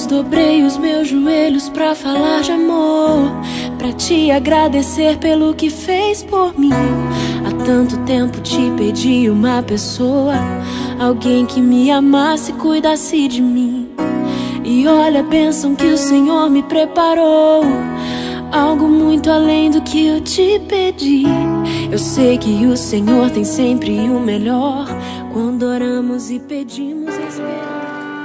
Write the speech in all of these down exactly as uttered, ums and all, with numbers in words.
Deus, dobrei os meus joelhos pra falar de amor, pra te agradecer pelo que fez por mim. Há tanto tempo te pedi uma pessoa, alguém que me amasse e cuidasse de mim. E olha a bênção que o Senhor me preparou, algo muito além do que eu te pedi. Eu sei que o Senhor tem sempre o melhor, quando oramos e pedimos esperança.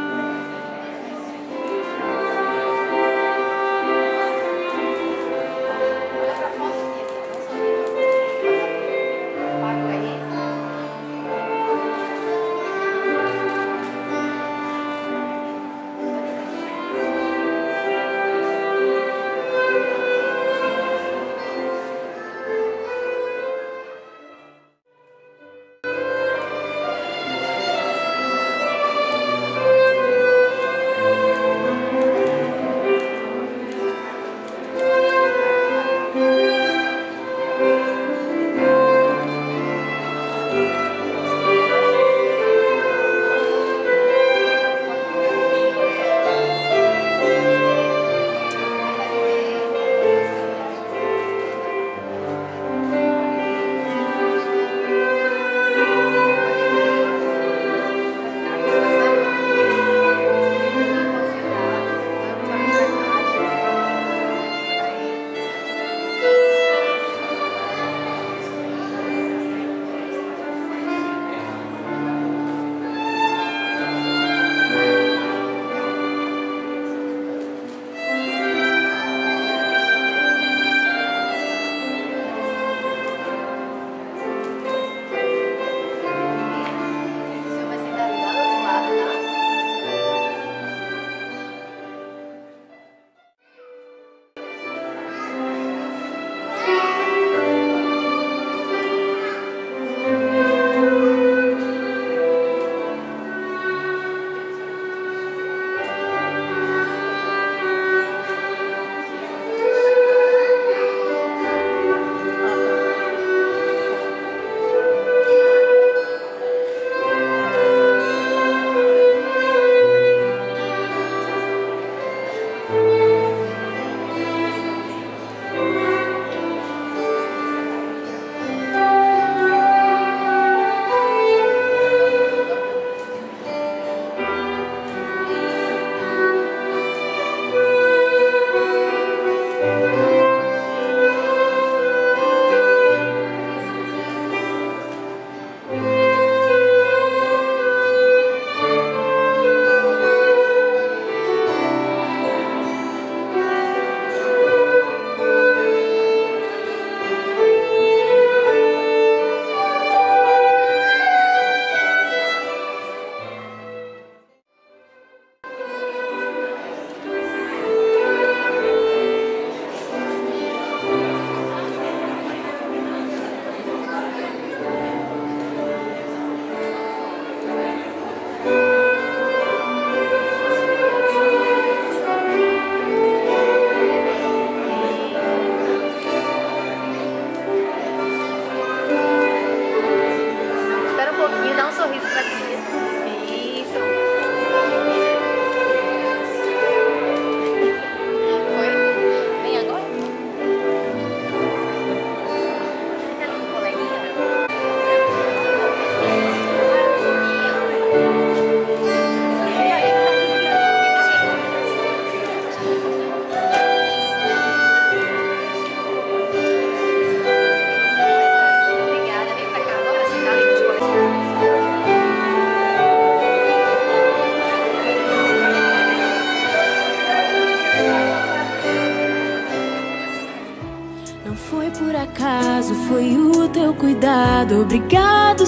Foi o teu cuidado, obrigado,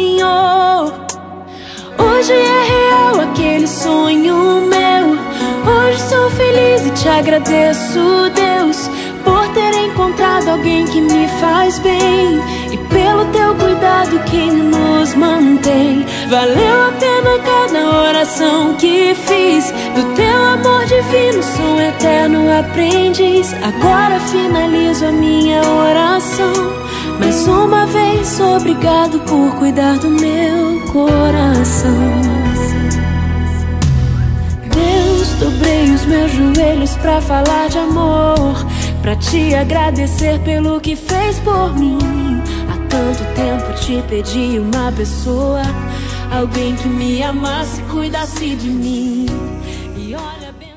Senhor. Hoje é real aquele sonho meu. Hoje sou feliz e te agradeço, Deus, por ter encontrado alguém que me faz bem e pelo teu cuidado que nos mantém. Valeu a pena cada oração que fiz, do teu amor divino sou um eterno aprendiz. Agora finalizo a minha oração mais uma vez, obrigado por cuidar do meu coração. Deus, dobrei os meus joelhos pra falar de amor, pra te agradecer pelo que fez por mim. Há tanto tempo te pedi uma pessoa, alguém que me amasse e cuidasse de mim. E olha bem...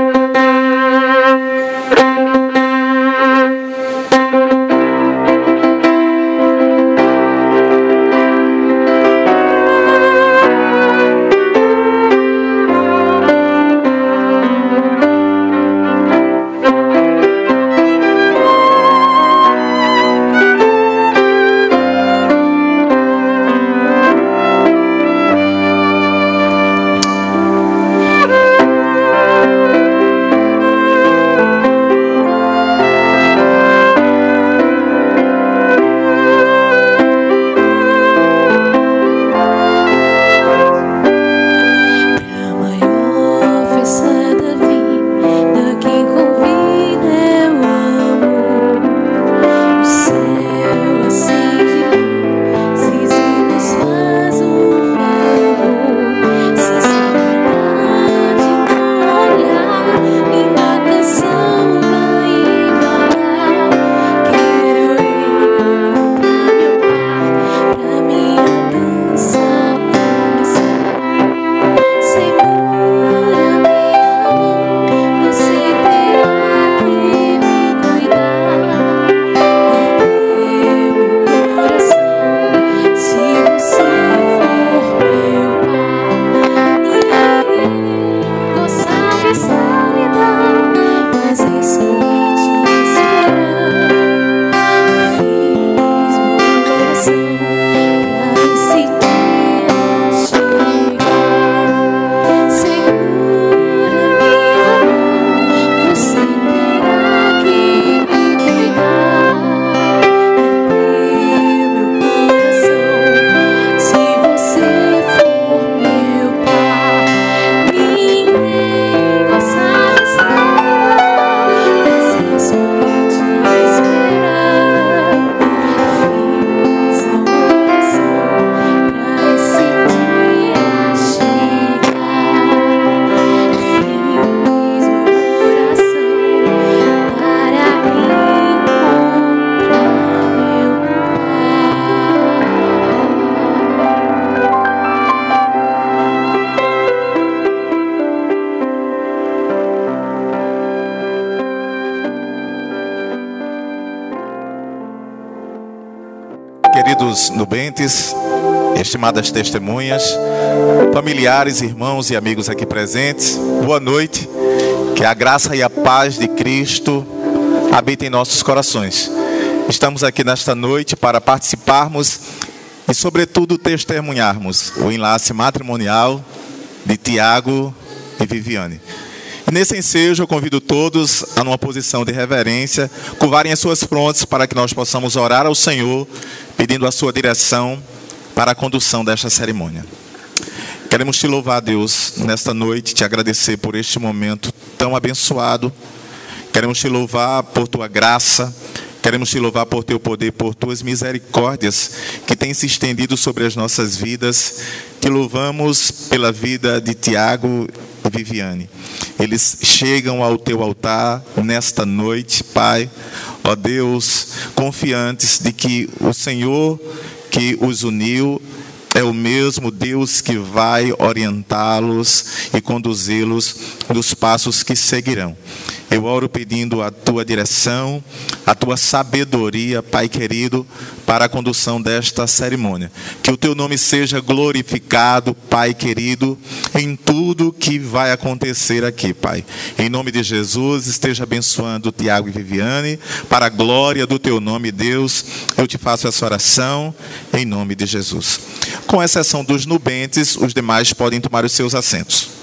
Queridos nubentes, estimadas testemunhas, familiares, irmãos e amigos aqui presentes, boa noite. Que a graça e a paz de Cristo habitem em nossos corações. Estamos aqui nesta noite para participarmos e, sobretudo, testemunharmos o enlace matrimonial de Tiago e Viviane. E nesse ensejo eu convido todos a, numa posição de reverência, curvarem as suas frontes para que nós possamos orar ao Senhor, pedindo a sua direção para a condução desta cerimônia. Queremos te louvar, Deus, nesta noite, te agradecer por este momento tão abençoado. Queremos te louvar por tua graça, queremos te louvar por teu poder, por tuas misericórdias que têm se estendido sobre as nossas vidas. Te louvamos pela vida de Tiago e Viviane. Eles chegam ao teu altar nesta noite, Pai, ó Deus, confiantes de que o Senhor que os uniu é o mesmo Deus que vai orientá-los e conduzi-los nos passos que seguirão. Eu oro pedindo a tua direção, a tua sabedoria, Pai querido, para a condução desta cerimônia. Que o teu nome seja glorificado, Pai querido, em tudo que vai acontecer aqui, Pai. Em nome de Jesus, esteja abençoando Tiago e Viviane, para a glória do teu nome, Deus. Eu te faço essa oração, em nome de Jesus. Com exceção dos nubentes, os demais podem tomar os seus assentos.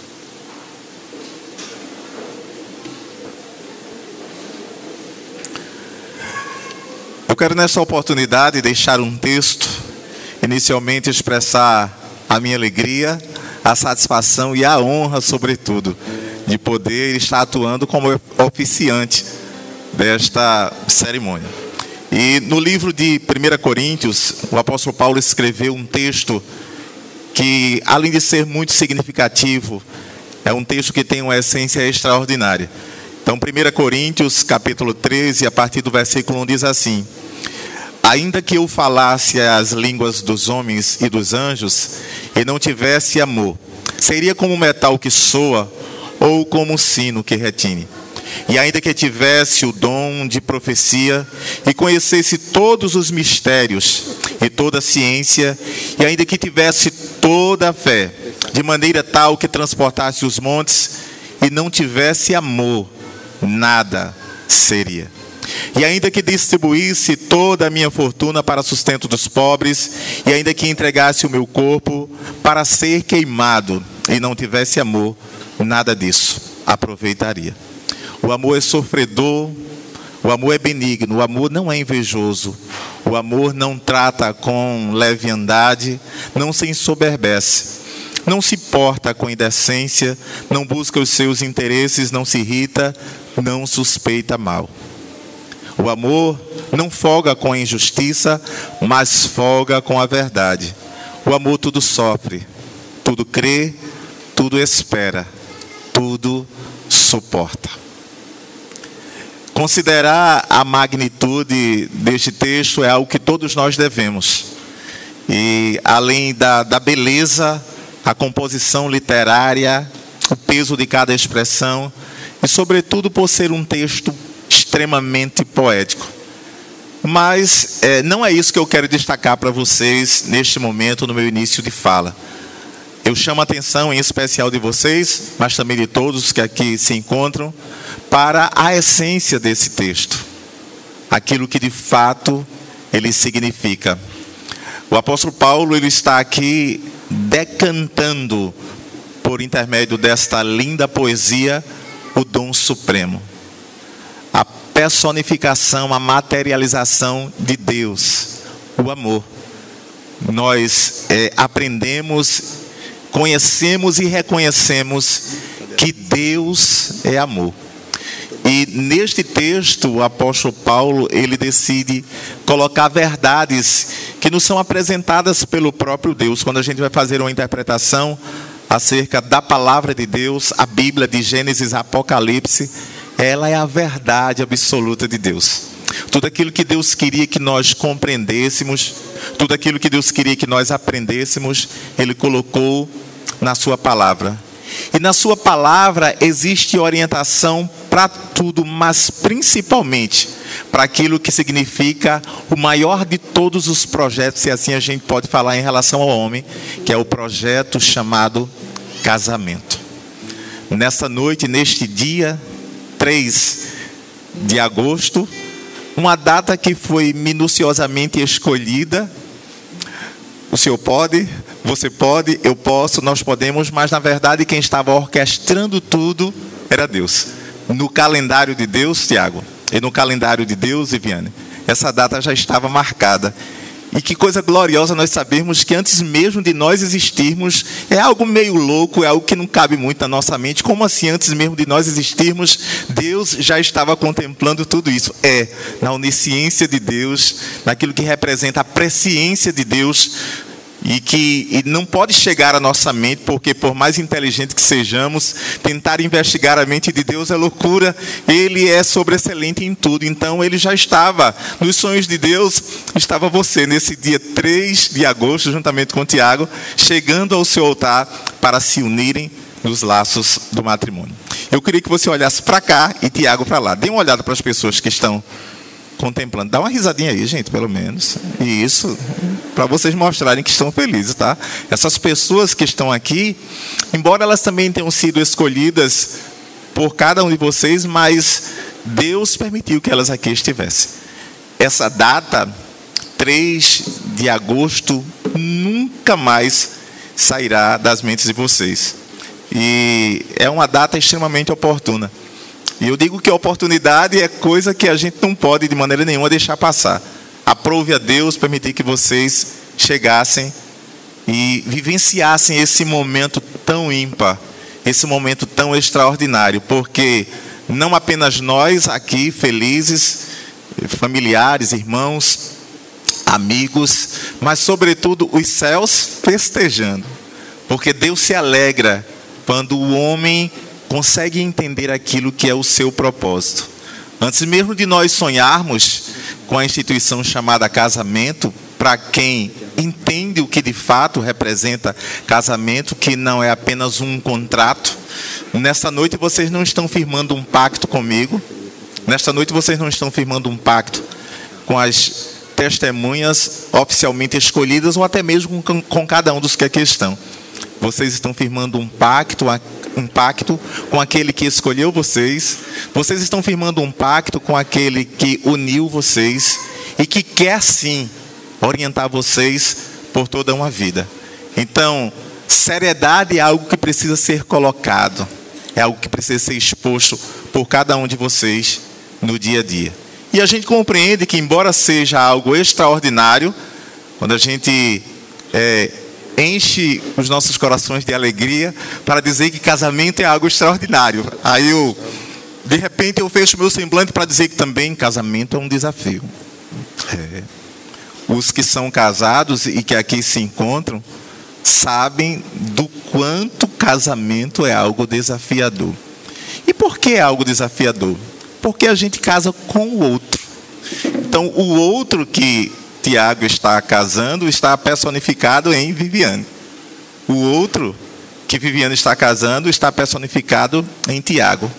Eu quero nessa oportunidade deixar um texto, inicialmente expressar a minha alegria, a satisfação e a honra, sobretudo, de poder estar atuando como oficiante desta cerimônia. E no livro de primeira Coríntios, o apóstolo Paulo escreveu um texto que, além de ser muito significativo, é um texto que tem uma essência extraordinária. Então, primeira Coríntios, capítulo treze, a partir do versículo um, diz assim: ainda que eu falasse as línguas dos homens e dos anjos, e não tivesse amor, seria como um metal que soa, ou como um sino que retine. E ainda que tivesse o dom de profecia, e conhecesse todos os mistérios, e toda a ciência, e ainda que tivesse toda a fé, de maneira tal que transportasse os montes, e não tivesse amor, nada seria. E ainda que distribuísse toda a minha fortuna para sustento dos pobres, e ainda que entregasse o meu corpo para ser queimado, e não tivesse amor, nada disso aproveitaria. O amor é sofredor, o amor é benigno, o amor não é invejoso, o amor não trata com leviandade, não se ensoberbece, não se porta com indecência, não busca os seus interesses, não se irrita, não suspeita mal. O amor não folga com a injustiça, mas folga com a verdade. O amor tudo sofre, tudo crê, tudo espera, tudo suporta. Considerar a magnitude deste texto é algo que todos nós devemos. E além da, da beleza, a composição literária, o peso de cada expressão, e sobretudo por ser um texto extremamente poético. Mas é, não é isso que eu quero destacar para vocês neste momento, no meu início de fala. Eu chamo a atenção em especial de vocês, mas também de todos que aqui se encontram, para a essência desse texto, aquilo que de fato ele significa. O apóstolo Paulo, ele está aqui decantando, por intermédio desta linda poesia, o dom supremo, a personificação, a materialização de Deus, o amor. Nós é, aprendemos, conhecemos e reconhecemos que Deus é amor. E neste texto, o apóstolo Paulo, ele decide colocar verdades que nos são apresentadas pelo próprio Deus. Quando a gente vai fazer uma interpretação acerca da palavra de Deus, a Bíblia de Gênesis a Apocalipse, ela é a verdade absoluta de Deus. Tudo aquilo que Deus queria que nós compreendêssemos, tudo aquilo que Deus queria que nós aprendêssemos, Ele colocou na sua palavra. E na sua palavra existe orientação para tudo, mas principalmente para aquilo que significa o maior de todos os projetos, se assim a gente pode falar em relação ao homem, que é o projeto chamado casamento. Nessa noite, neste dia três de agosto, uma data que foi minuciosamente escolhida. O senhor pode, você pode, eu posso, nós podemos, mas na verdade quem estava orquestrando tudo era Deus. No calendário de Deus, Tiago, e no calendário de Deus, Viviane, essa data já estava marcada. E que coisa gloriosa nós sabermos que antes mesmo de nós existirmos, é algo meio louco, é algo que não cabe muito na nossa mente. Como assim, antes mesmo de nós existirmos, Deus já estava contemplando tudo isso? É, na onisciência de Deus, naquilo que representa a presciência de Deus, e que e não pode chegar à nossa mente, porque por mais inteligente que sejamos, tentar investigar a mente de Deus é loucura. Ele é sobreexcelente em tudo. Então ele já estava nos sonhos de Deus. Estava você nesse dia três de agosto, juntamente com Tiago, chegando ao seu altar para se unirem nos laços do matrimônio. Eu queria que você olhasse para cá e Tiago para lá. Dê uma olhada para as pessoas que estão contemplando. Dá uma risadinha aí, gente, pelo menos. Isso, para vocês mostrarem que estão felizes, tá? Essas pessoas que estão aqui, embora elas também tenham sido escolhidas por cada um de vocês, mas Deus permitiu que elas aqui estivessem. Essa data, três de agosto, nunca mais sairá das mentes de vocês. E é uma data extremamente oportuna. E eu digo que a oportunidade é coisa que a gente não pode de maneira nenhuma deixar passar. Aprove a Deus permitir que vocês chegassem e vivenciassem esse momento tão ímpar, esse momento tão extraordinário, porque não apenas nós aqui felizes, familiares, irmãos, amigos, mas sobretudo os céus festejando, porque Deus se alegra quando o homem consegue entender aquilo que é o seu propósito. Antes mesmo de nós sonharmos com a instituição chamada casamento, para quem entende o que de fato representa casamento, que não é apenas um contrato, nesta noite vocês não estão firmando um pacto comigo, nesta noite vocês não estão firmando um pacto com as testemunhas oficialmente escolhidas, ou até mesmo com, com cada um dos que aqui estão. Vocês estão firmando um pacto, um pacto com aquele que escolheu vocês. Vocês estão firmando um pacto com aquele que uniu vocês e que quer sim orientar vocês por toda uma vida. Então, seriedade é algo que precisa ser colocado, é algo que precisa ser exposto por cada um de vocês no dia a dia. E a gente compreende que, embora seja algo extraordinário, quando a gente é, enche os nossos corações de alegria para dizer que casamento é algo extraordinário, aí eu, de repente, eu fecho meu semblante para dizer que também casamento é um desafio. É. Os que são casados e que aqui se encontram sabem do quanto casamento é algo desafiador. E por que é algo desafiador? Porque a gente casa com o outro. Então, o outro que Tiago está casando está personificado em Viviane. O outro que Viviane está casando está personificado em Tiago.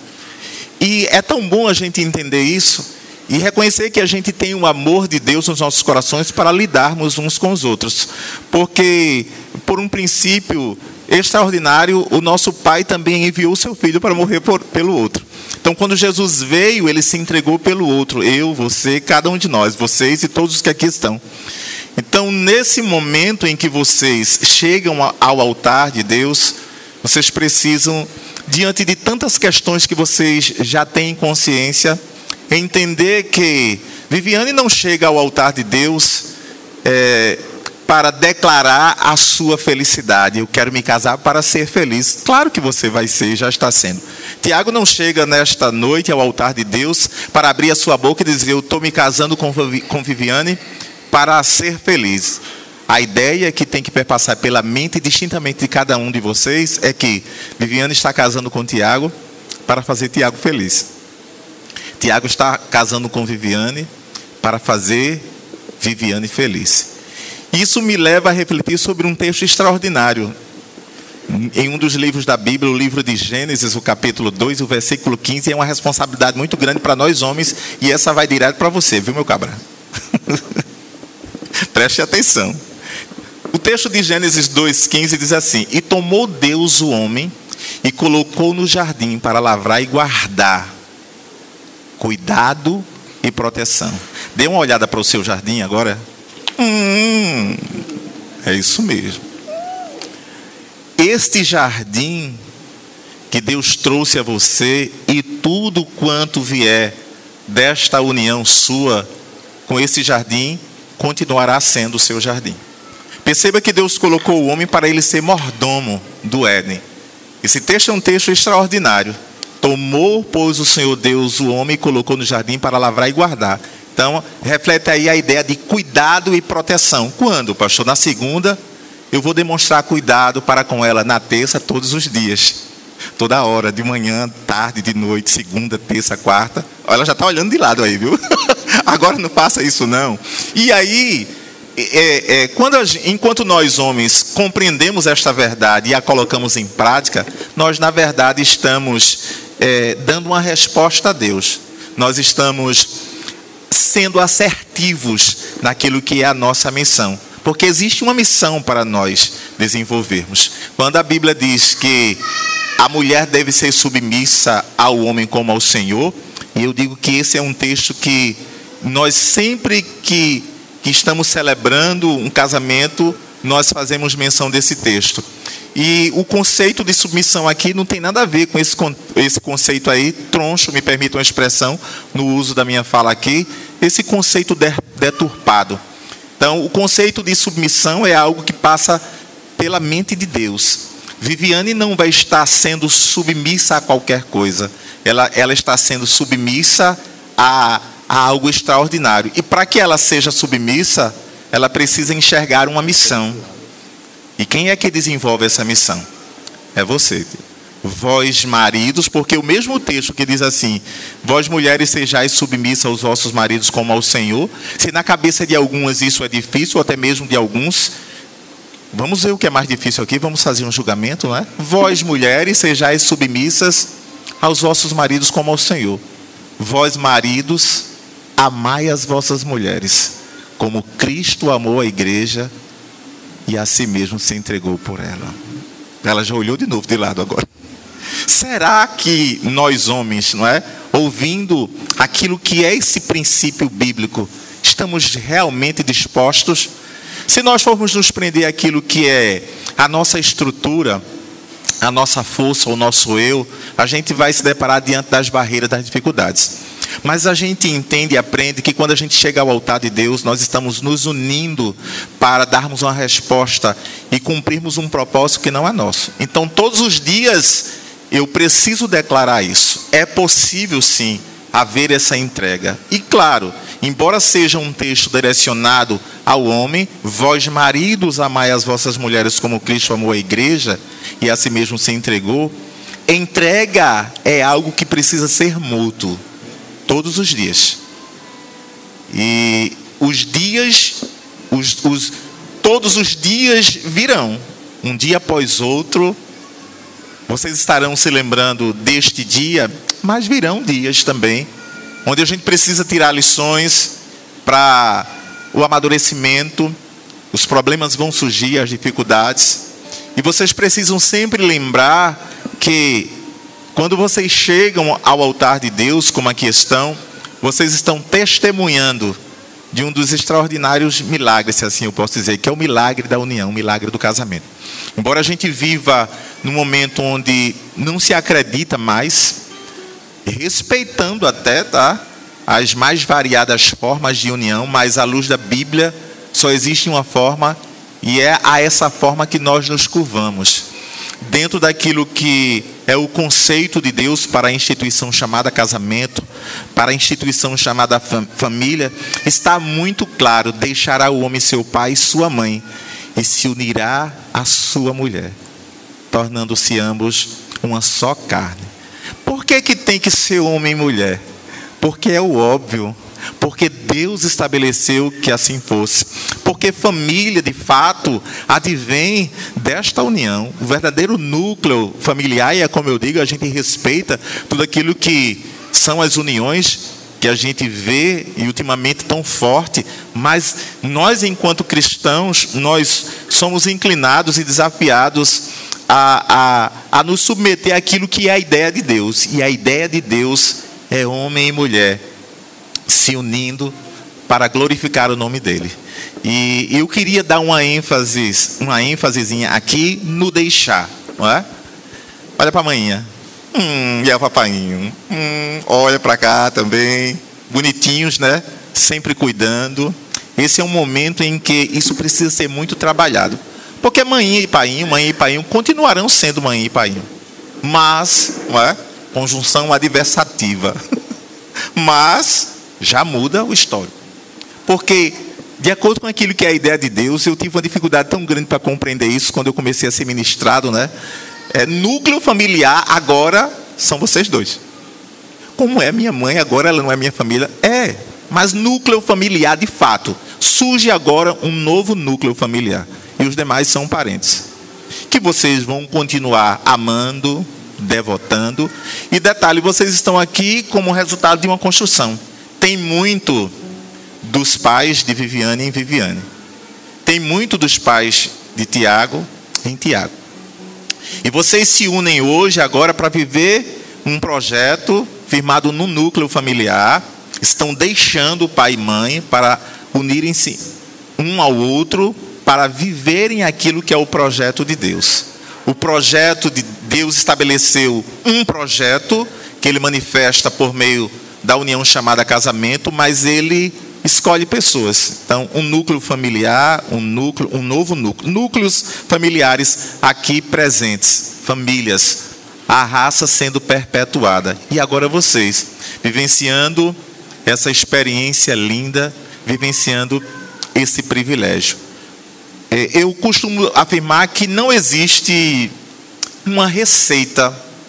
E é tão bom a gente entender isso e reconhecer que a gente tem o amor de Deus nos nossos corações para lidarmos uns com os outros. Porque, por um princípio extraordinário, o nosso Pai também enviou o seu Filho para morrer por, pelo outro. Então, quando Jesus veio, Ele se entregou pelo outro. Eu, você, cada um de nós, vocês e todos os que aqui estão. Então, nesse momento em que vocês chegam ao altar de Deus, vocês precisam, diante de tantas questões que vocês já têm consciência, entender que Viviane não chega ao altar de Deus é, para declarar a sua felicidade. Eu quero me casar para ser feliz. Claro que você vai ser, já está sendo. Tiago não chega nesta noite ao altar de Deus para abrir a sua boca e dizer: eu estou me casando com Viviane para ser feliz. A ideia que tem que perpassar pela mente distintamente de cada um de vocês é que Viviane está casando com Tiago para fazer Tiago feliz. Tiago está casando com Viviane para fazer Viviane feliz. Isso me leva a refletir sobre um texto extraordinário. Em um dos livros da Bíblia, o livro de Gênesis, o capítulo dois, o versículo quinze, é uma responsabilidade muito grande para nós homens, e essa vai direto para você, viu, meu cabra? Preste atenção. O texto de Gênesis dois, quinze diz assim: e tomou Deus o homem e colocou no jardim para lavrar e guardar, cuidado e proteção. Dê uma olhada para o seu jardim agora. Hum, é isso mesmo. Este jardim que Deus trouxe a você e tudo quanto vier desta união sua com esse jardim continuará sendo o seu jardim. Perceba que Deus colocou o homem para ele ser mordomo do Éden. Esse texto é um texto extraordinário. Tomou, pois, o Senhor Deus o homem e colocou no jardim para lavrar e guardar. Então, reflete aí a ideia de cuidado e proteção. Quando, pastor? Na segunda, eu vou demonstrar cuidado para com ela. Na terça, todos os dias. Toda hora, de manhã, tarde, de noite, segunda, terça, quarta. Ela já está olhando de lado aí, viu? Agora não faça isso, não. E aí, é, é, quando a, enquanto nós homens compreendemos esta verdade e a colocamos em prática, nós, na verdade, estamos é, dando uma resposta a Deus. Nós estamos sendo assertivos naquilo que é a nossa missão. Porque existe uma missão para nós desenvolvermos. Quando a Bíblia diz que a mulher deve ser submissa ao homem como ao Senhor, e eu digo que esse é um texto que nós sempre que, que estamos celebrando um casamento, nós fazemos menção desse texto. E o conceito de submissão aqui não tem nada a ver com esse, esse conceito aí, troncho, me permita uma expressão, no uso da minha fala aqui, esse conceito deturpado. Então, o conceito de submissão é algo que passa pela mente de Deus. Viviane não vai estar sendo submissa a qualquer coisa. Ela, ela está sendo submissa a, a algo extraordinário. E para que ela seja submissa, ela precisa enxergar uma missão. E quem é que desenvolve essa missão? É você. vós maridos, porque o mesmo texto que diz assim, vós mulheres sejais submissas aos vossos maridos como ao Senhor, se na cabeça de algumas isso é difícil, ou até mesmo de alguns, vamos ver o que é mais difícil aqui, vamos fazer um julgamento, não é? Vós mulheres sejais submissas aos vossos maridos como ao Senhor. Vós maridos, amai as vossas mulheres, como Cristo amou a igreja e a si mesmo se entregou por ela. Ela já olhou de novo de lado agora. Será que nós homens, não é, ouvindo aquilo que é esse princípio bíblico, estamos realmente dispostos? Se nós formos nos prender àquilo que é a nossa estrutura, a nossa força, o nosso eu, a gente vai se deparar diante das barreiras, das dificuldades. Mas a gente entende e aprende que quando a gente chega ao altar de Deus, nós estamos nos unindo para darmos uma resposta e cumprirmos um propósito que não é nosso. Então, todos os dias, eu preciso declarar isso. É possível, sim, haver essa entrega. E claro, embora seja um texto direcionado ao homem, vós maridos amai as vossas mulheres como Cristo amou a igreja e a si mesmo se entregou, entrega é algo que precisa ser mútuo. Todos os dias. E os dias, os, os, todos os dias virão, um dia após outro. Vocês estarão se lembrando deste dia, mas virão dias também, onde a gente precisa tirar lições para o amadurecimento. Os problemas vão surgir, as dificuldades. E vocês precisam sempre lembrar que quando vocês chegam ao altar de Deus, como aqui estão, vocês estão testemunhando de um dos extraordinários milagres, se assim eu posso dizer, que é o milagre da união, o milagre do casamento. Embora a gente viva num momento onde não se acredita mais, respeitando até, tá, as mais variadas formas de união, mas à luz da Bíblia só existe uma forma, e é a essa forma que nós nos curvamos. Dentro daquilo que é o conceito de Deus para a instituição chamada casamento, para a instituição chamada família, está muito claro: deixará o homem seu pai e sua mãe, e se unirá à sua mulher, tornando-se ambos uma só carne. Por que que tem que ser homem e mulher? Porque é o óbvio. Porque Deus estabeleceu que assim fosse. Porque família, de fato, advém desta união. O verdadeiro núcleo familiar, e é como eu digo, a gente respeita tudo aquilo que são as uniões que a gente vê e ultimamente tão forte, mas nós, enquanto cristãos, nós somos inclinados e desafiados a, a, a nos submeter àquilo que é a ideia de Deus. E a ideia de Deus é homem e mulher se unindo para glorificar o nome dele. E eu queria dar uma ênfase, uma ênfasezinha aqui no deixar, não é? Olha para a manhã. Hum, e é o papaiinho. Hum, olha para cá também. Bonitinhos, né? Sempre cuidando. Esse é um momento em que isso precisa ser muito trabalhado. Porque mãe e painho, mãe e painho continuarão sendo mãe e painho. Mas, não é? Conjunção adversativa. Mas já muda o histórico. Porque, de acordo com aquilo que é a ideia de Deus, eu tive uma dificuldade tão grande para compreender isso quando eu comecei a ser ministrado, né? É, núcleo familiar agora são vocês dois. Como é minha mãe, agora ela não é minha família? É, mas núcleo familiar de fato. Surge agora um novo núcleo familiar. E os demais são parentes. Que vocês vão continuar amando, devotando. E detalhe, vocês estão aqui como resultado de uma construção. Tem muito dos pais de Viviane em Viviane. Tem muito dos pais de Tiago em Tiago. E vocês se unem hoje, agora, para viver um projeto firmado no núcleo familiar. Estão deixando o pai e mãe para unirem-se um ao outro, para viverem aquilo que é o projeto de Deus. O projeto de Deus estabeleceu um projeto que ele manifesta por meio da união chamada casamento, mas ele escolhe pessoas. Então, um núcleo familiar, um núcleo, um novo núcleo. Núcleos familiares aqui presentes, famílias, a raça sendo perpetuada. E agora vocês, vivenciando essa experiência linda, vivenciando esse privilégio. Eu costumo afirmar que não existe uma receita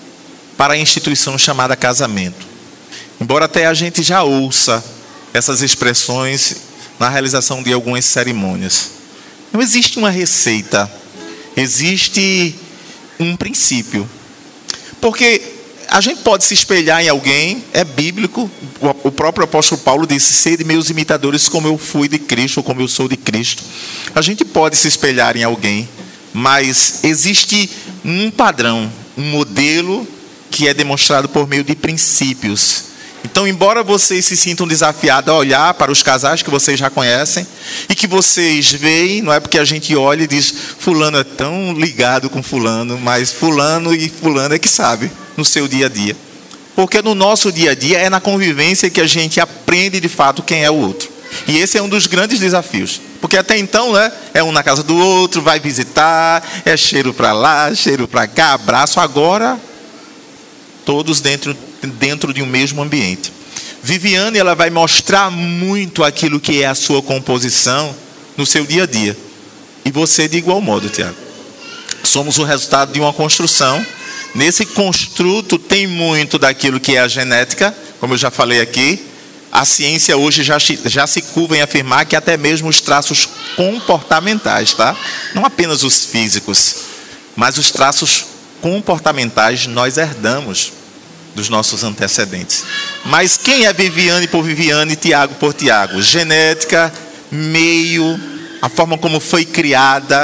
para a instituição chamada casamento. Embora até a gente já ouça essas expressões na realização de algumas cerimônias. Não existe uma receita, existe um princípio. Porque a gente pode se espelhar em alguém, é bíblico, o próprio apóstolo Paulo disse: sede meus imitadores como eu fui de Cristo, ou como eu sou de Cristo. A gente pode se espelhar em alguém, mas existe um padrão, um modelo que é demonstrado por meio de princípios. Então, embora vocês se sintam desafiados a olhar para os casais que vocês já conhecem, e que vocês veem, não é porque a gente olha e diz, fulano é tão ligado com fulano, mas fulano e fulano é que sabe, no seu dia a dia. Porque no nosso dia a dia é na convivência que a gente aprende de fato quem é o outro. E esse é um dos grandes desafios. Porque até então, né, é um na casa do outro, vai visitar, é cheiro para lá, cheiro para cá, abraço. Agora, todos dentro dentro de um mesmo ambiente. Viviane, ela vai mostrar muito aquilo que é a sua composição no seu dia a dia. E você de igual modo, Tiago. Somos o resultado de uma construção. Nesse construto tem muito daquilo que é a genética, como eu já falei aqui. A ciência hoje já, já se curva em afirmar que até mesmo os traços comportamentais, tá? Não apenas os físicos, mas os traços comportamentais nós herdamos dos nossos antecedentes. Mas quem é Viviane por Viviane, Tiago por Tiago? Genética, meio, a forma como foi criada,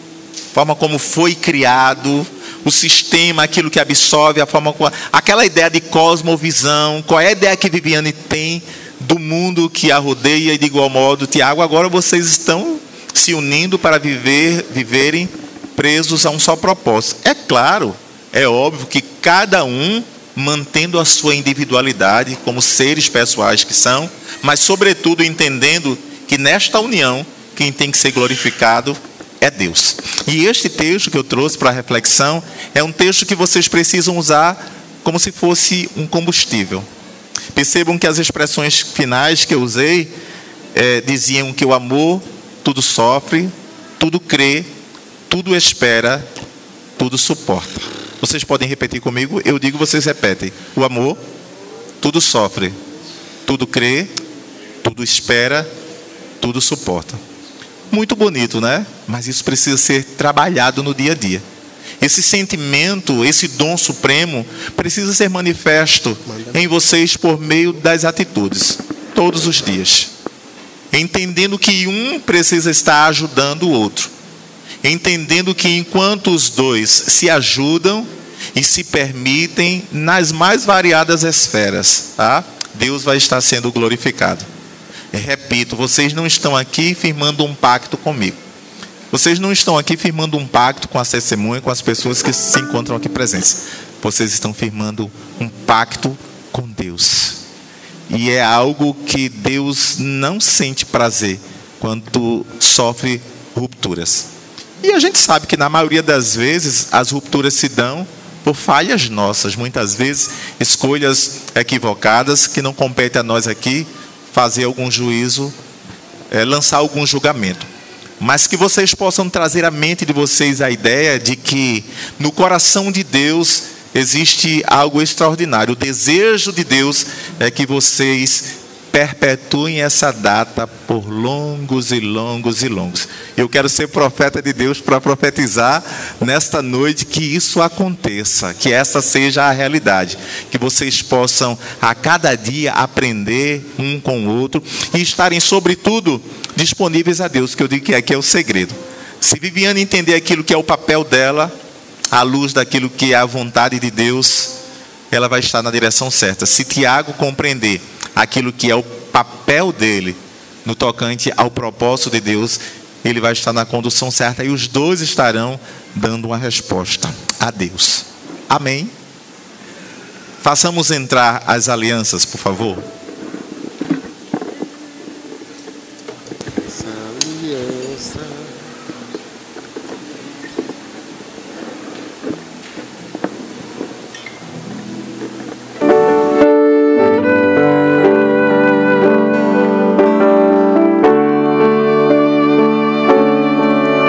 a forma como foi criado, o sistema, aquilo que absorve, a forma como, aquela ideia de cosmovisão, qual é a ideia que Viviane tem do mundo que a rodeia, e de igual modo, Tiago, agora vocês estão se unindo para viver, viverem presos a um só propósito. É claro, é óbvio que cada um mantendo a sua individualidade como seres pessoais que são, mas sobretudo entendendo que nesta união quem tem que ser glorificado é Deus. E este texto que eu trouxe para a reflexão é um texto que vocês precisam usar como se fosse um combustível. Percebam que as expressões finais que eu usei é, diziam que o amor tudo sofre, tudo crê, tudo espera, tudo suporta. Vocês podem repetir comigo? Eu digo, vocês repetem. O amor tudo sofre, tudo crê, tudo espera, tudo suporta. Muito bonito, né? Mas isso precisa ser trabalhado no dia a dia. Esse sentimento, esse dom supremo, precisa ser manifesto em vocês por meio das atitudes, todos os dias. Entendendo que um precisa estar ajudando o outro. Entendendo que enquanto os dois se ajudam e se permitem nas mais variadas esferas, tá? Deus vai estar sendo glorificado. Eu repito, vocês não estão aqui firmando um pacto comigo. Vocês não estão aqui firmando um pacto com a testemunha, com as pessoas que se encontram aqui presentes. Vocês estão firmando um pacto com Deus. E é algo que Deus não sente prazer quando sofre rupturas. E a gente sabe que na maioria das vezes as rupturas se dão por falhas nossas, muitas vezes escolhas equivocadas que não compete a nós aqui fazer algum juízo, é, lançar algum julgamento. Mas que vocês possam trazer à mente de vocês a ideia de que no coração de Deus existe algo extraordinário. O desejo de Deus é que vocês perpetuem essa data por longos e longos e longos. Eu quero ser profeta de Deus para profetizar nesta noite que isso aconteça, que essa seja a realidade, que vocês possam a cada dia aprender um com o outro e estarem sobretudo disponíveis a Deus, que eu digo que aqui é o segredo. Se Viviane entender aquilo que é o papel dela, à luz daquilo que é a vontade de Deus, ela vai estar na direção certa. Se Tiago compreender aquilo que é o papel dele no tocante ao propósito de Deus, ele vai estar na condução certa e os dois estarão dando uma resposta a Deus. Amém? Façamos entrar as alianças, por favor. Essa aliança.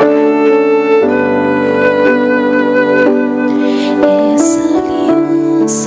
Essa aliança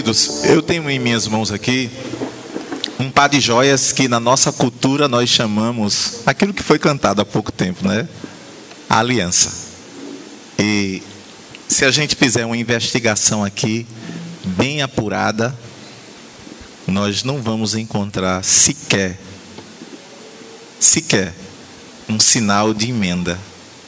Queridos, eu tenho em minhas mãos aqui um par de joias que na nossa cultura nós chamamos, aquilo que foi cantado há pouco tempo, né? A aliança. E se a gente fizer uma investigação aqui, bem apurada, nós não vamos encontrar sequer, sequer, um sinal de emenda.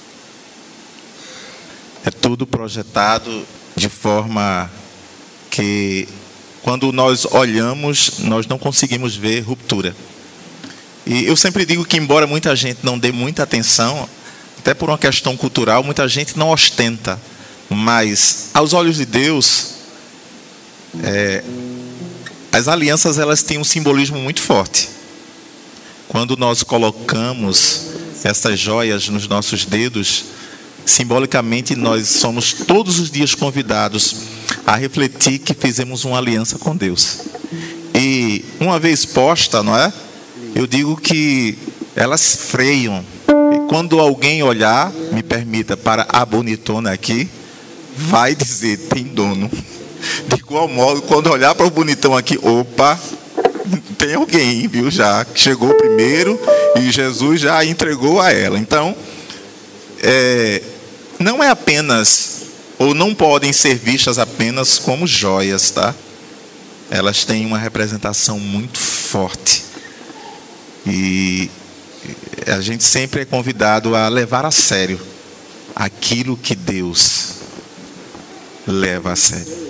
É tudo projetado de forma que, quando nós olhamos, nós não conseguimos ver ruptura. E eu sempre digo que, embora muita gente não dê muita atenção, até por uma questão cultural, muita gente não ostenta. Mas, aos olhos de Deus, é, as alianças elas têm um simbolismo muito forte. Quando nós colocamos essas joias nos nossos dedos, simbolicamente nós somos todos os dias convidados a refletir que fizemos uma aliança com Deus. E uma vez posta, não é? Eu digo que elas freiam. E quando alguém olhar, me permita, para a bonitona aqui, vai dizer, tem dono. De igual modo, quando olhar para o bonitão aqui, opa, tem alguém, viu, já chegou primeiro e Jesus já entregou a ela. Então, é, não é apenas, ou não podem ser vistas apenas como joias, tá? Elas têm uma representação muito forte. E a gente sempre é convidado a levar a sério aquilo que Deus leva a sério.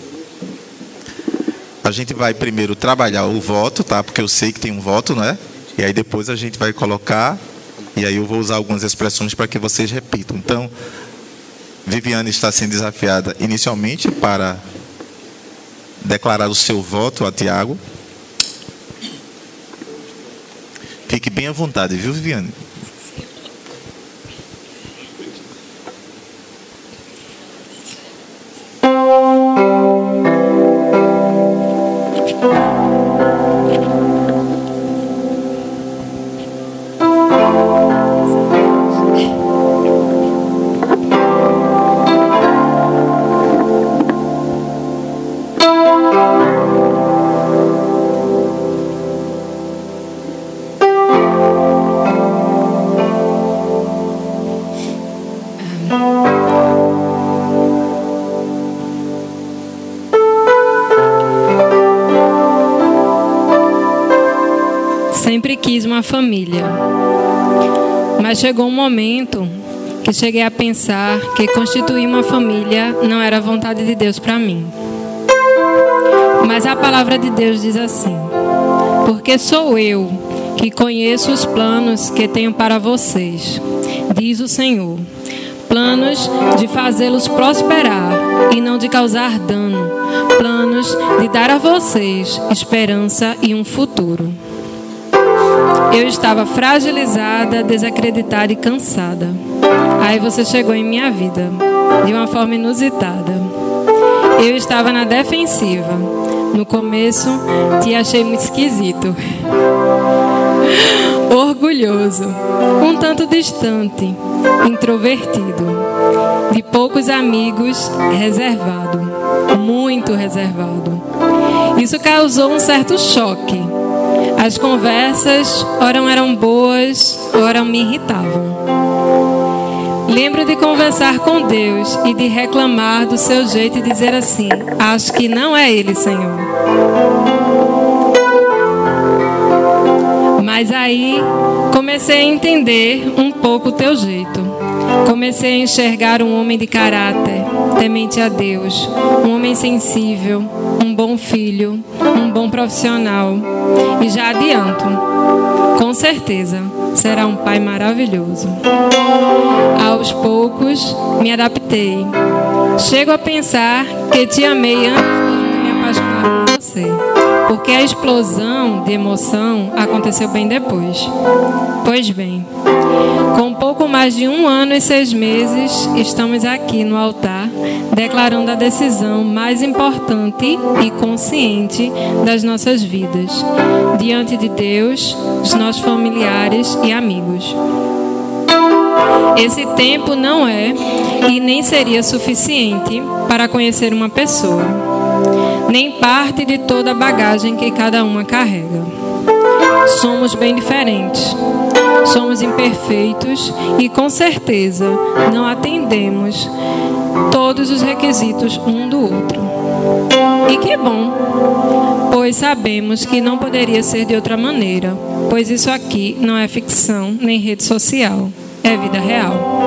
A gente vai primeiro trabalhar o voto, tá? Porque eu sei que tem um voto, não é? E aí depois a gente vai colocar, e aí eu vou usar algumas expressões para que vocês repitam. Então, Viviane está sendo desafiada inicialmente para declarar o seu voto a Tiago. Fique bem à vontade, viu, Viviane? Sempre quis uma família, mas chegou um momento que cheguei a pensar que constituir uma família não era a vontade de Deus para mim. Mas a palavra de Deus diz assim: porque sou eu que conheço os planos que tenho para vocês, diz o Senhor, planos de fazê-los prosperar e não de causar dano, planos de dar a vocês esperança e um futuro. Eu estava fragilizada, desacreditada e cansada. Aí você chegou em minha vida, de uma forma inusitada. Eu estava na defensiva. No começo, te achei muito esquisito. Orgulhoso, um tanto distante, introvertido, de poucos amigos, reservado, muito reservado. Isso causou um certo choque. As conversas, ora eram boas, ora me irritavam. Lembro de conversar com Deus e de reclamar do seu jeito e dizer assim: acho que não é Ele, Senhor. Mas aí comecei a entender um pouco o teu jeito. Comecei a enxergar um homem de caráter, temente a Deus, um homem sensível, um bom filho, um bom profissional. E já adianto, com certeza, será um pai maravilhoso. Aos poucos, me adaptei. Chego a pensar que te amei antes de me apaixonar por você, porque a explosão de emoção aconteceu bem depois. Pois bem, com pouco mais de um ano e seis meses, estamos aqui no altar, declarando a decisão mais importante e consciente das nossas vidas, diante de Deus, dos nossos familiares e amigos. Esse tempo não é e nem seria suficiente para conhecer uma pessoa. nem parte de toda a bagagem que cada uma carrega. Somos bem diferentes, somos imperfeitos e, com certeza, não atendemos todos os requisitos um do outro. E que bom, pois sabemos que não poderia ser de outra maneira, pois isso aqui não é ficção nem rede social, é vida real.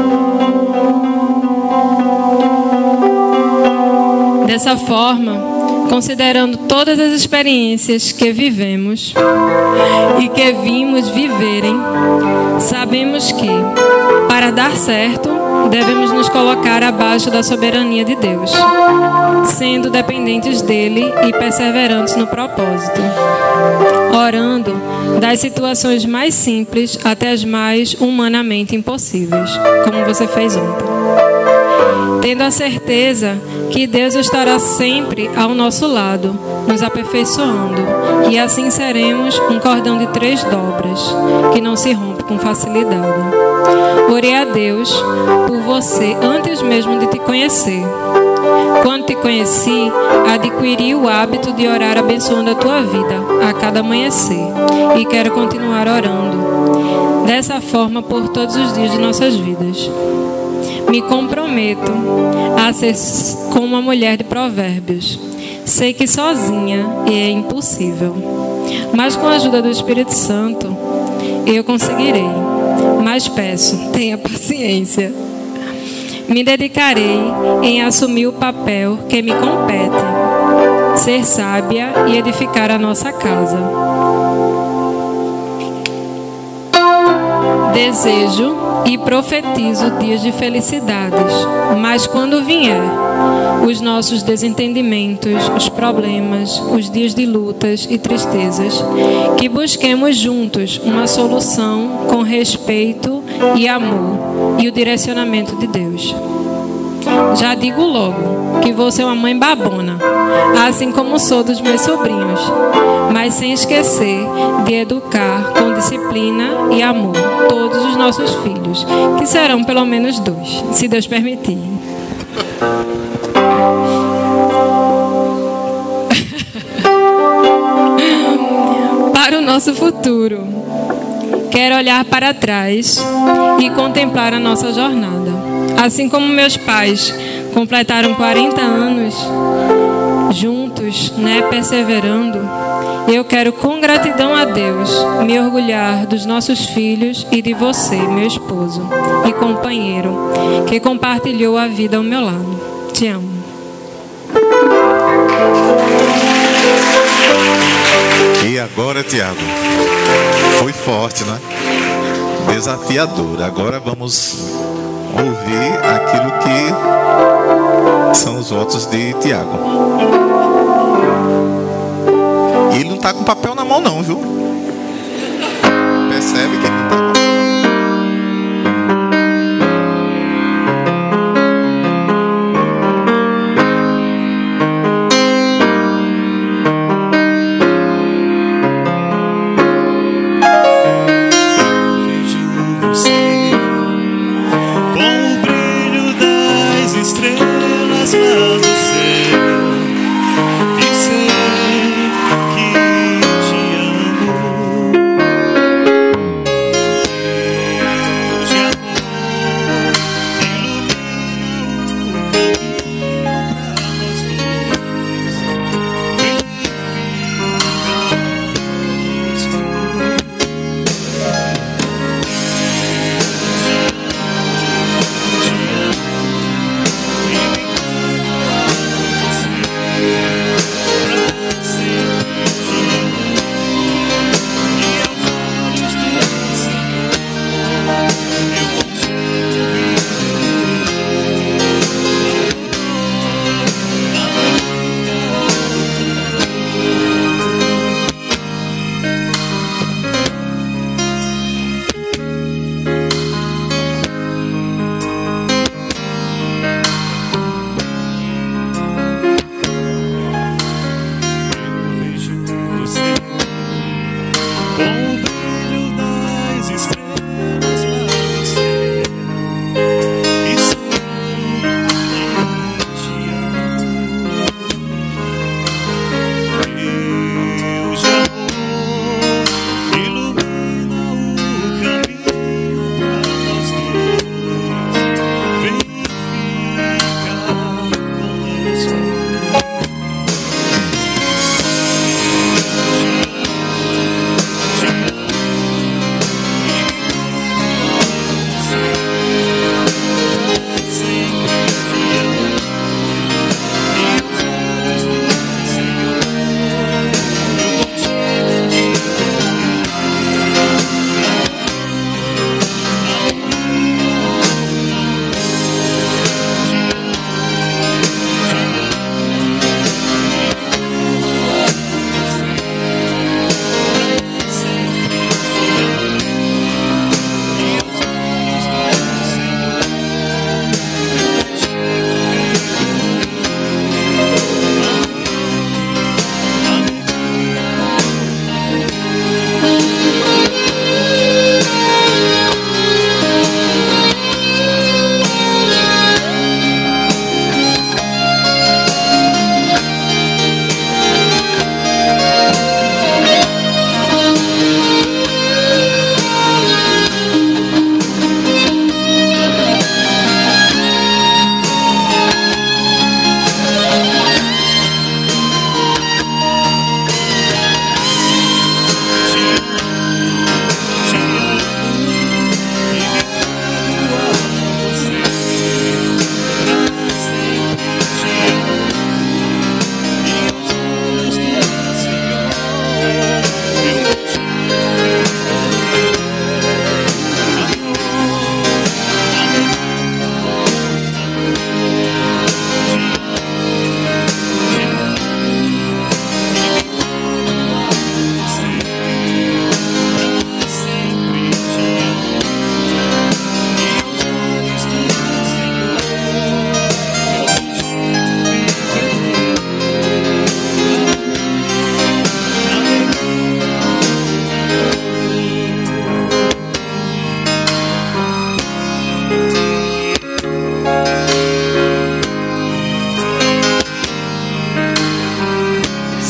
Dessa forma, considerando todas as experiências que vivemos e que vimos viverem, sabemos que, para dar certo, devemos nos colocar abaixo da soberania de Deus, sendo dependentes dele e perseverantes no propósito, orando das situações mais simples até as mais humanamente impossíveis, como você fez ontem, tendo a certeza que Deus estará sempre ao nosso lado, nos aperfeiçoando, e assim seremos um cordão de três dobras, que não se rompe com facilidade. Orei a Deus por você antes mesmo de te conhecer. Quando te conheci, adquiri o hábito de orar abençoando a tua vida a cada amanhecer, e quero continuar orando dessa forma por todos os dias de nossas vidas. Me comprometo a ser como uma mulher de provérbios. Sei que sozinha é impossível, mas com a ajuda do Espírito Santo eu conseguirei. Mas peço, tenha paciência. Me dedicarei em assumir o papel que me compete, ser sábia e edificar a nossa casa. Desejo e profetizo dias de felicidades, mas quando vier os nossos desentendimentos, os problemas, os dias de lutas e tristezas, que busquemos juntos uma solução com respeito e amor e o direcionamento de Deus. Já digo logo que vou ser uma mãe babona, assim como sou dos meus sobrinhos, mas sem esquecer de educar com disciplina e amor todos os nossos filhos, que serão pelo menos dois, se Deus permitir. Para o nosso futuro, quero olhar para trás e contemplar a nossa jornada. Assim como meus pais completaram quarenta anos juntos, né, perseverando, eu quero, com gratidão a Deus, me orgulhar dos nossos filhos e de você, meu esposo e companheiro, que compartilhou a vida ao meu lado. Te amo. E agora, Tiago, foi forte, né? Desafiador. Agora vamos ouvir aquilo que são os votos de Tiago. E ele não está com papel na mão não, viu? Percebe que ele não está com papel.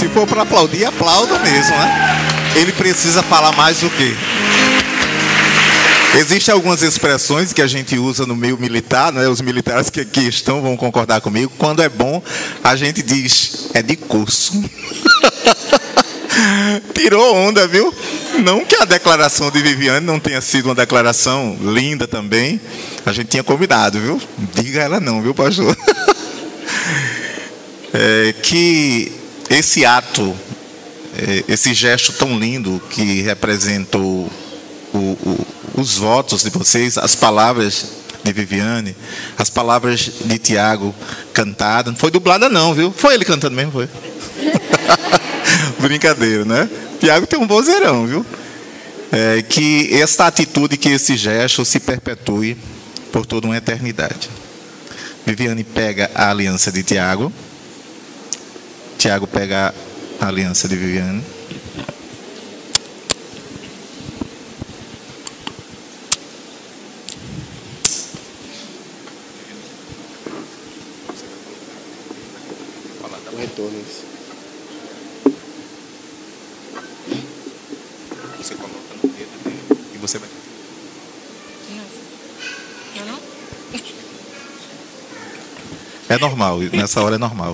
for para aplaudir, aplaudo mesmo, né? Ele precisa falar mais do que? Existem algumas expressões que a gente usa no meio militar, né? Os militares que aqui estão vão concordar comigo. Quando é bom, a gente diz, é de curso. Tirou onda, viu? Não que a declaração de Viviane não tenha sido uma declaração linda também. A gente tinha combinado, viu? Diga ela não, viu, pastor? É, que esse ato, é, esse gesto tão lindo que representou o, o, os votos de vocês, as palavras de Viviane, as palavras de Tiago cantadas, não foi dublada não, viu? Foi ele cantando mesmo, foi? Brincadeira, né? Tiago tem um vozeirão, viu? É, que esta atitude, que esse gesto se perpetue por toda uma eternidade. Viviane pega a aliança de Tiago, Tiago pega a aliança de Viviane. O retorno. Você coloca no dedo dele e você vai. Não, não? É normal, nessa hora é normal.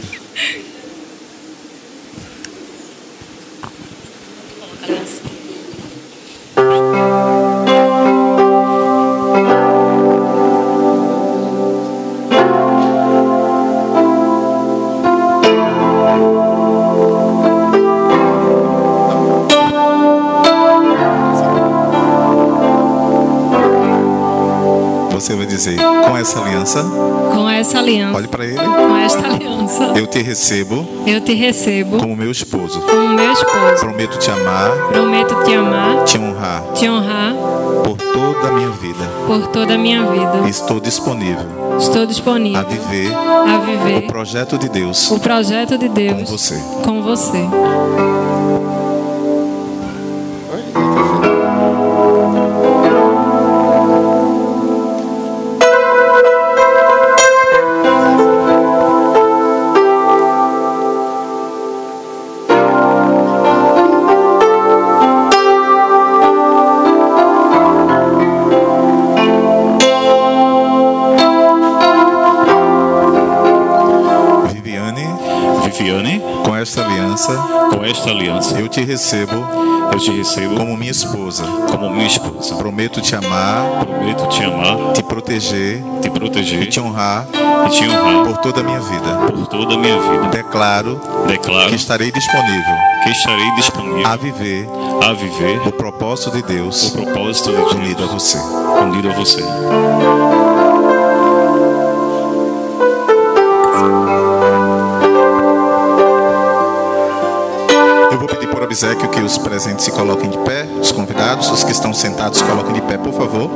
Você vai dizer, com essa aliança, Com essa aliança, olhe para ele, com esta aliança, eu te recebo eu te recebo como meu esposo. como meu esposo. Prometo te amar, Prometo te amar, te honrar te honrar por toda a minha vida. por toda a minha vida. Estou disponível Estou disponível a viver a viver o projeto de Deus o projeto de com Deus você. com você. Viviane, Com esta aliança, com esta aliança, eu te recebo eu te recebo como minha esposa. como minha esposa. Prometo te amar, Prometo te amar, te proteger te proteger e te honrar e te honrar por toda a minha vida. por toda a minha vida. Declaro Declaro que estarei disponível que estarei disponível a viver a viver o propósito de o Deus propósito de unido a Deus você. unido a você. Eu vou pedir por obséquio que os presentes se coloquem de pé, os convidados, os que estão sentados, se coloquem de pé, por favor.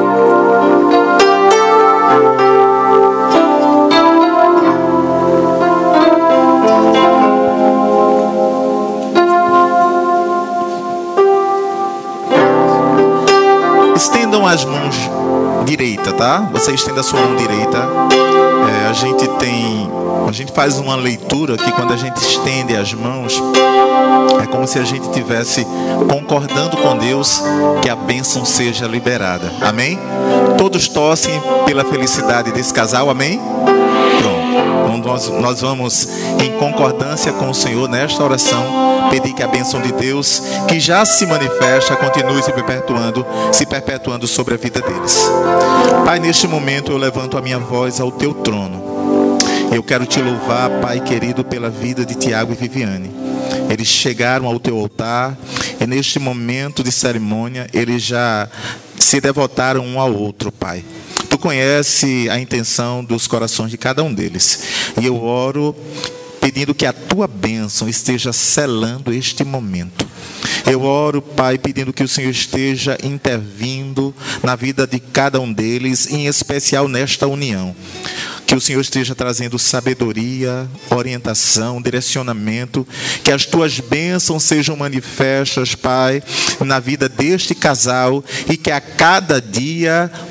Estendam as mãos direita, tá? Você estenda a sua mão direita. É, a gente tem, a gente faz uma leitura que quando a gente estende as mãos, é como se a gente estivesse concordando com Deus que a bênção seja liberada. Amém? Todos torcem pela felicidade desse casal, amém? Pronto. Então nós, nós vamos em concordância com o Senhor nesta oração, pedir que a bênção de Deus, que já se manifesta, continue se perpetuando, se perpetuando sobre a vida deles. Pai, neste momento eu levanto a minha voz ao teu trono. Eu quero te louvar, Pai querido, pela vida de Tiago e Viviane. Eles chegaram ao teu altar e neste momento de cerimônia eles já se devotaram um ao outro, Pai. Tu conhece a intenção dos corações de cada um deles. E eu oro pedindo que a tua bênção esteja selando este momento. Eu oro, Pai, pedindo que o Senhor esteja intervindo na vida de cada um deles, em especial nesta união. Que o Senhor esteja trazendo sabedoria, orientação, direcionamento. Que as tuas bênçãos sejam manifestas, Pai, na vida deste casal. E que a cada dia o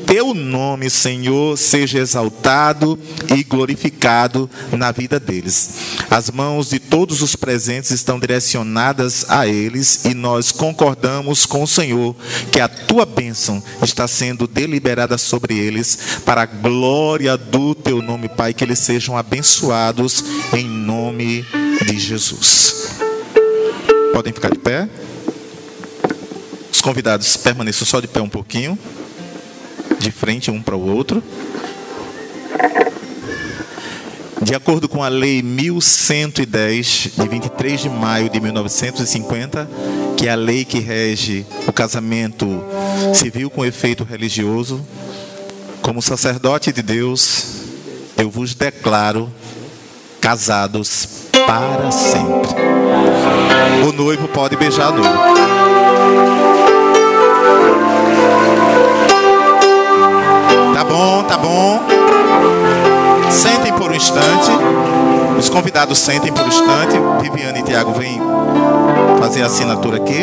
teu nome, Senhor, seja exaltado e glorificado na vida deles. As mãos de todos os presentes estão direcionadas a eles e nós concordamos com o Senhor que a tua bênção está sendo deliberada sobre eles para a glória do teu nome, Pai, que eles sejam abençoados em nome de Jesus. Podem ficar de pé. Os convidados permaneçam só de pé um pouquinho, de frente um para o outro. De acordo com a Lei mil cento e dez, de vinte e três de maio de mil novecentos e cinquenta, que é a lei que rege o casamento civil com efeito religioso, como sacerdote de Deus, eu vos declaro casados para sempre. O noivo pode beijar a noiva. Tá bom, tá bom. Sentem por um instante. Os convidados sentem por um instante. Viviane e Tiago vêm fazer a assinatura aqui.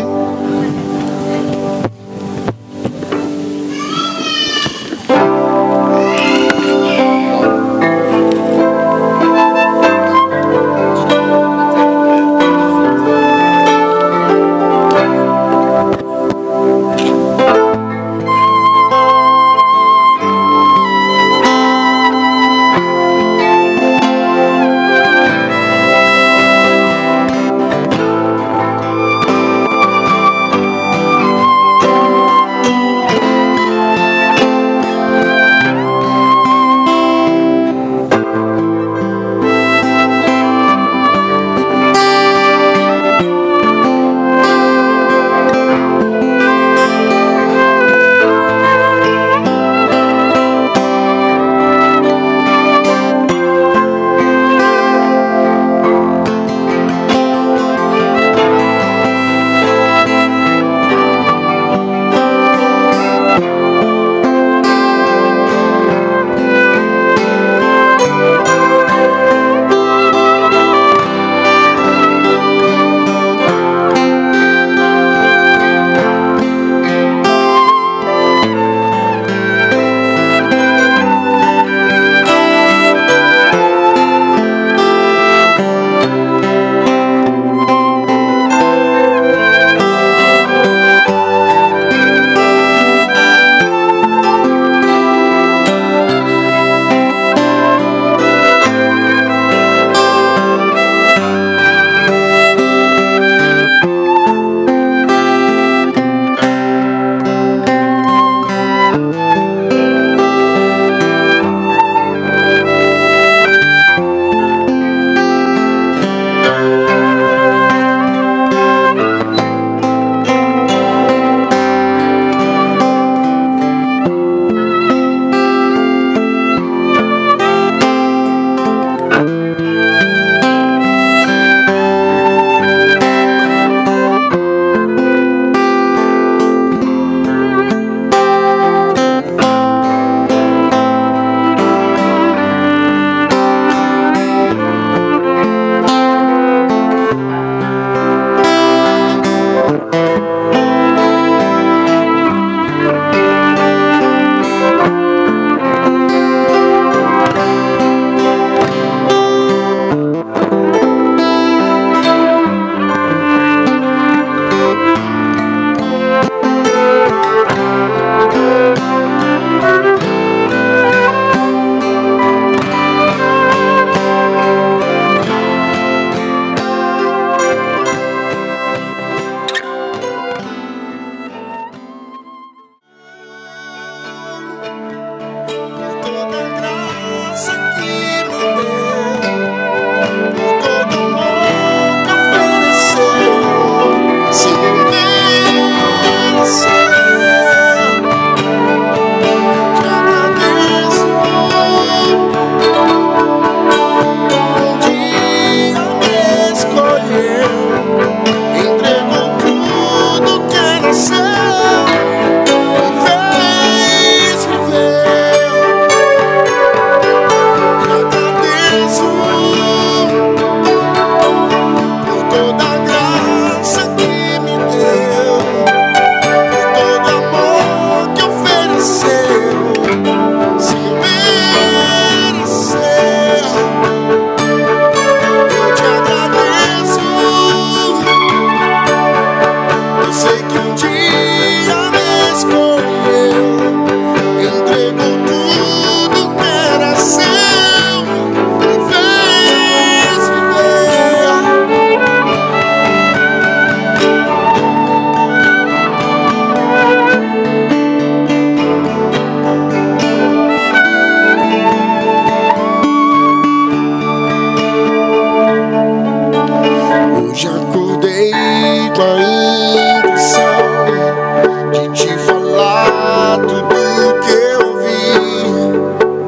uma intenção de te falar tudo que eu vi.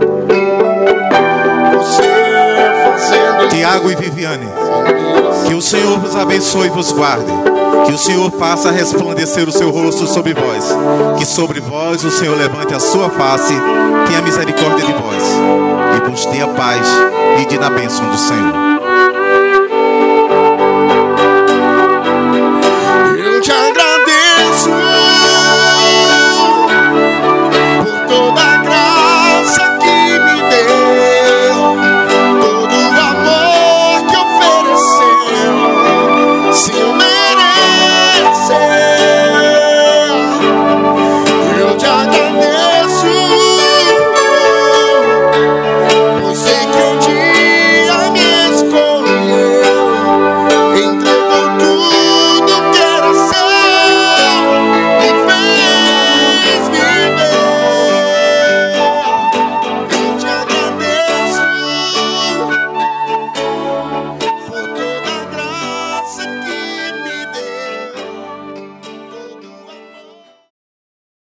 Você fazendo Tiago e Viviane, que o Senhor vos abençoe e vos guarde. Que o Senhor faça resplandecer o seu rosto sobre vós. Que sobre vós o Senhor levante a sua face, tenha misericórdia de vós e vos dê a paz e dê na bênção do Senhor.